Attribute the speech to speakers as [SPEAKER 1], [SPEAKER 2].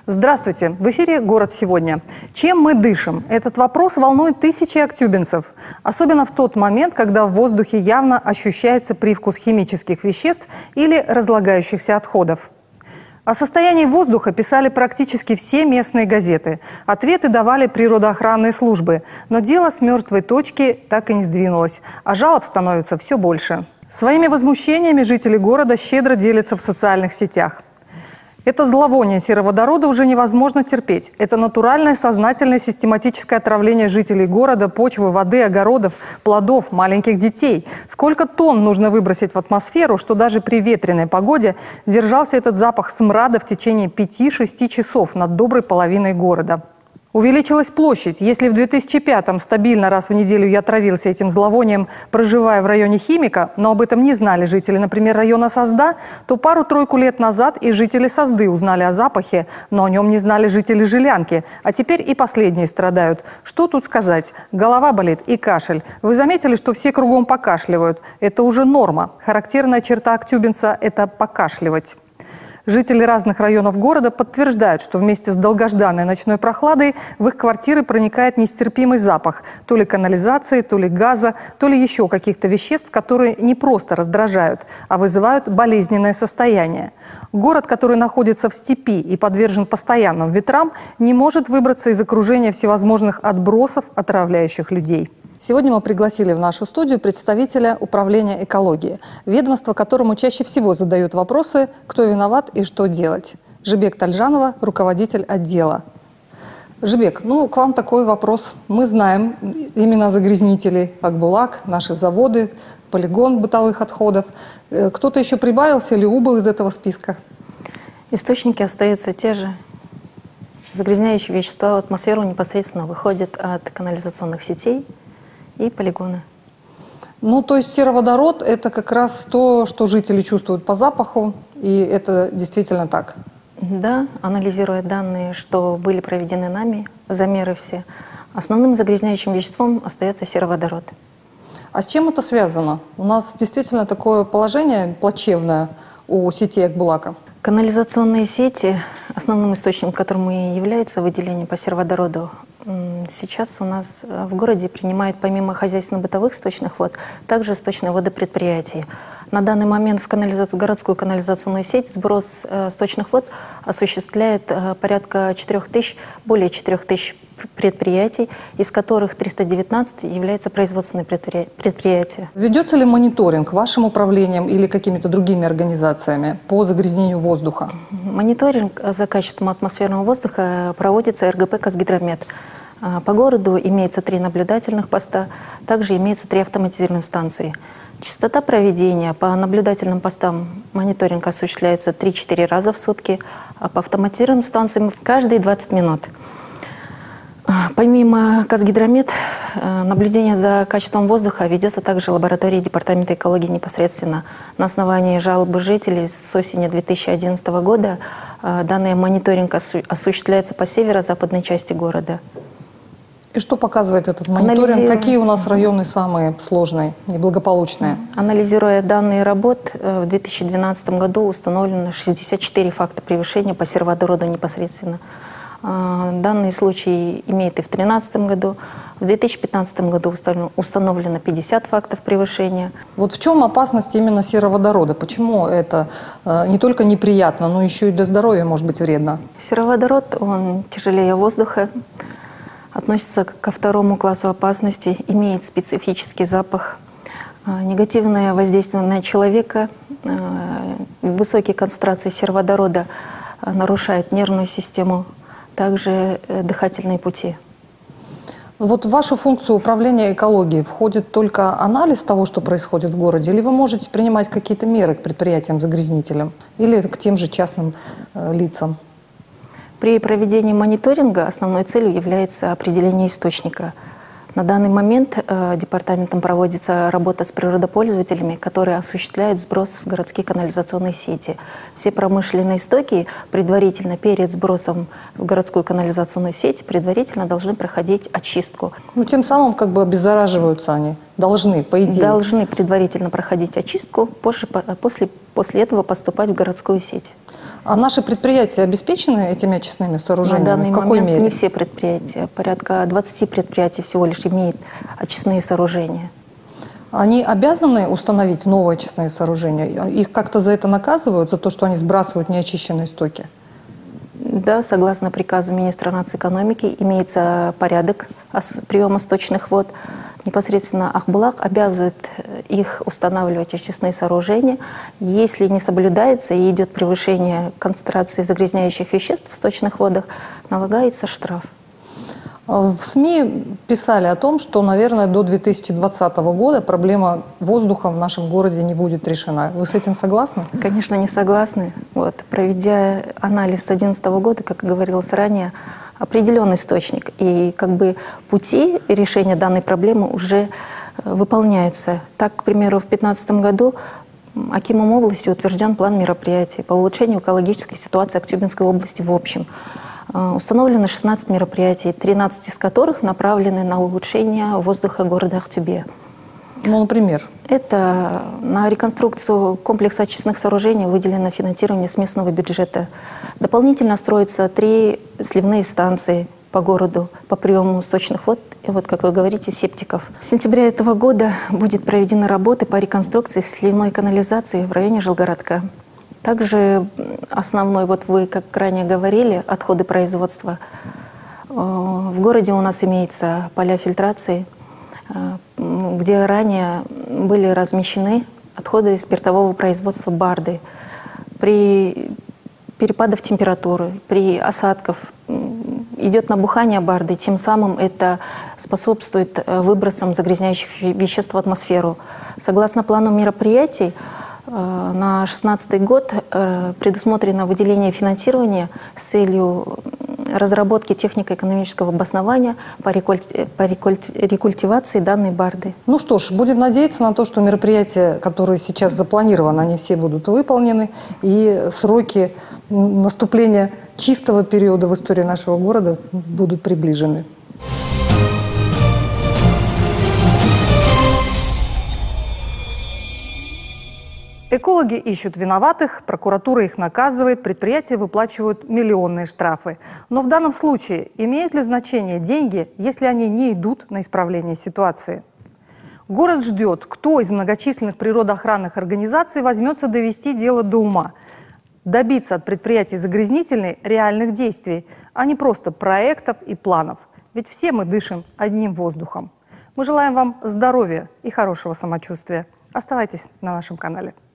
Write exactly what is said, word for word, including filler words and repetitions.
[SPEAKER 1] Здравствуйте! В эфире «Город сегодня». Чем мы дышим? Этот вопрос волнует тысячи актюбинцев. Особенно в тот момент, когда в воздухе явно ощущается привкус химических веществ или разлагающихся отходов. О состоянии воздуха писали практически все местные газеты. Ответы давали природоохранные службы. Но дело с мертвой точки так и не сдвинулось, а жалоб становится все больше. Своими возмущениями жители города щедро делятся в социальных сетях. Это зловоние сероводорода уже невозможно терпеть. Это натуральное, сознательное, систематическое отравление жителей города, почвы, воды, огородов, плодов, маленьких детей. Сколько тонн нужно выбросить в атмосферу, что даже при ветреной погоде держался этот запах смрада в течение пяти-шести часов над доброй половиной города. Увеличилась площадь. Если в две тысячи пятом стабильно раз в неделю я травился этим зловонием, проживая в районе Химика, но об этом не знали жители, например, района Созда, то пару-тройку лет назад и жители Созды узнали о запахе, но о нем не знали жители Жилянки. А теперь и последние страдают. Что тут сказать? Голова болит и кашель. Вы заметили, что все кругом покашливают? Это уже норма. Характерная черта актюбинца – это покашливать. Жители разных районов города подтверждают, что вместе с долгожданной ночной прохладой в их квартиры проникает нестерпимый запах то ли канализации, то ли газа, то ли еще каких-то веществ, которые не просто раздражают, а вызывают болезненное состояние. Город, который находится в степи и подвержен постоянным ветрам, не может выбраться из окружения всевозможных отбросов, отравляющих людей. Сегодня мы пригласили в нашу студию представителя управления экологии, ведомства, которому чаще всего задают вопросы, кто виноват и что делать. Жибек Тальжанова, руководитель отдела. Жибек, ну к вам такой вопрос. Мы знаем имена загрязнителей: Акбулак, наши заводы, полигон бытовых отходов. Кто-то еще прибавился или убыл из этого списка?
[SPEAKER 2] Источники остаются те же. Загрязняющие вещества в атмосферу непосредственно выходят от канализационных сетей и полигоны.
[SPEAKER 1] Ну, то есть сероводород – это как раз то, что жители чувствуют по запаху, и это действительно так?
[SPEAKER 2] Да, анализируя данные, что были проведены нами, замеры все, основным загрязняющим веществом остается сероводород.
[SPEAKER 1] А с чем это связано? У нас действительно такое положение плачевное у сети Акбулака.
[SPEAKER 2] Канализационные сети, основным источником которым и является выделение по сероводороду, сейчас у нас в городе принимают помимо хозяйственно-бытовых сточных вод, также сточные воды предприятий. На данный момент в, канализацию, в городскую канализационную сеть сброс э, сточных вод осуществляет э, порядка четырёх тысяч, более четырёх тысяч предприятий, из которых триста девятнадцать являются производственные предприятия.
[SPEAKER 1] Ведется ли мониторинг вашим управлением или какими-то другими организациями по загрязнению воздуха?
[SPEAKER 2] Мониторинг за качеством атмосферного воздуха проводится эр гэ пэ «Казгидромет». По городу имеется три наблюдательных поста, также имеется три автоматизированные станции. Частота проведения по наблюдательным постам мониторинг осуществляется три-четыре раза в сутки, а по автоматизированным станциям каждые двадцать минут. Помимо «Казгидромет», наблюдение за качеством воздуха ведется также лабораторией Департамента экологии непосредственно. На основании жалобы жителей с осени две тысячи одиннадцатого года данный мониторинг осуществляется по северо-западной части города.
[SPEAKER 1] И что показывает этот мониторинг?
[SPEAKER 2] Анализируя...
[SPEAKER 1] Какие у нас районы самые сложные, неблагополучные?
[SPEAKER 2] Анализируя данные работ, в две тысячи двенадцатом году установлено шестьдесят четыре факта превышения по сероводороду непосредственно. Данные случаи имеют и в две тысячи тринадцатом году. В две тысячи пятнадцатом году установлено пятьдесят фактов превышения.
[SPEAKER 1] Вот в чем опасность именно сероводорода? Почему это не только неприятно, но еще и для здоровья может быть вредно?
[SPEAKER 2] Сероводород, он тяжелее воздуха, относится ко второму классу опасности, имеет специфический запах, негативное воздействие на человека, высокие концентрации сероводорода нарушают нервную систему, также дыхательные пути.
[SPEAKER 1] Вот в вашу функцию управления экологией входит только анализ того, что происходит в городе, или вы можете принимать какие-то меры к предприятиям-загрязнителям или к тем же частным э, лицам?
[SPEAKER 2] При проведении мониторинга основной целью является определение источника. На данный момент э, департаментом проводится работа с природопользователями, которые осуществляют сброс в городские канализационные сети. Все промышленные стоки предварительно перед сбросом в городскую канализационную сеть предварительно должны проходить очистку.
[SPEAKER 1] Ну, тем самым как бы обеззараживаются они, должны, по идее.
[SPEAKER 2] Должны предварительно проходить очистку, позже, после, после этого поступать в городскую сеть.
[SPEAKER 1] А наши предприятия обеспечены этими очистными сооружениями?
[SPEAKER 2] На данный
[SPEAKER 1] В какой
[SPEAKER 2] момент
[SPEAKER 1] мере?
[SPEAKER 2] не все предприятия. Порядка двадцати предприятий всего лишь имеют очистные сооружения.
[SPEAKER 1] Они обязаны установить новые очистные сооружения? Их как-то за это наказывают, за то, что они сбрасывают неочищенные стоки?
[SPEAKER 2] Да, согласно приказу министра нацэкономики, имеется порядок приема сточных вод. Непосредственно Ахбулак обязывает их устанавливать очистные сооружения. Если не соблюдается и идет превышение концентрации загрязняющих веществ в сточных водах, налагается штраф.
[SPEAKER 1] В СМИ писали о том, что, наверное, до две тысячи двадцатого года проблема воздуха в нашем городе не будет решена. Вы с этим согласны?
[SPEAKER 2] Конечно, не согласны. Вот, проведя анализ с две тысячи одиннадцатого года, как и говорилось ранее, определенный источник. И как бы пути решения данной проблемы уже выполняются. Так, к примеру, в две тысячи пятнадцатом году акимом области утвержден план мероприятий по улучшению экологической ситуации Актюбинской области в общем. Установлено шестнадцать мероприятий, тринадцать из которых направлены на улучшение воздуха города Актюбе.
[SPEAKER 1] Ну, например?
[SPEAKER 2] Это на реконструкцию комплекса очистных сооружений выделено финансирование с местного бюджета. Дополнительно строятся три сливные станции по городу по приему сточных вод, и вот, как вы говорите, септиков. С сентября этого года будет проведены работы по реконструкции сливной канализации в районе Жилгородка. Также основной, вот вы, как ранее говорили, отходы производства. В городе у нас имеются поля фильтрации, где ранее были размещены отходы спиртового производства Барды. При перепадах температуры, при осадках идет набухание Барды, тем самым это способствует выбросам загрязняющих веществ в атмосферу. Согласно плану мероприятий, на шестнадцатый год предусмотрено выделение финансирования с целью разработки технико-экономического обоснования по, рекульти... по рекульти... рекультивации данной Барды.
[SPEAKER 1] Ну что ж, будем надеяться на то, что мероприятия, которые сейчас запланированы, они все будут выполнены, и сроки наступления чистого периода в истории нашего города будут приближены. Экологи ищут виноватых, прокуратура их наказывает, предприятия выплачивают миллионные штрафы. Но в данном случае имеют ли значение деньги, если они не идут на исправление ситуации? Город ждет, кто из многочисленных природоохранных организаций возьмется довести дело до ума, добиться от предприятий загрязнительной реальных действий, а не просто проектов и планов. Ведь все мы дышим одним воздухом. Мы желаем вам здоровья и хорошего самочувствия. Оставайтесь на нашем канале.